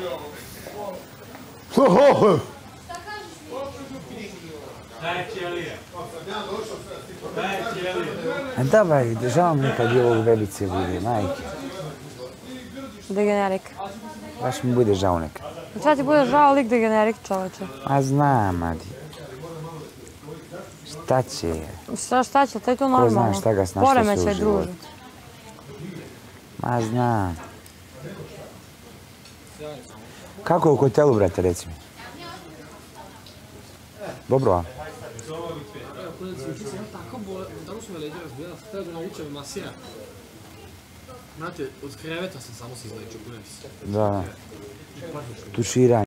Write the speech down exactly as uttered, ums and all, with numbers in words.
Daj ćelije. Daj ćelije. Davaj, žao mi nekad je ovog Velice bude, majke. Degenerik. Baš mi bude žao nekad. Šta ti bude žao lik degenerik, čoveče? A znam, Adi. Šta će? Šta, šta će, to je to Ko normalno. zna šta ga snašta se u Poremećaj, životu. druže. Ma znam. Kako je u hotelu, brate, reci mi? Dobro, a? Znate, od kreveta sam samo se izlečio, kunem se. Da. Tuširanje.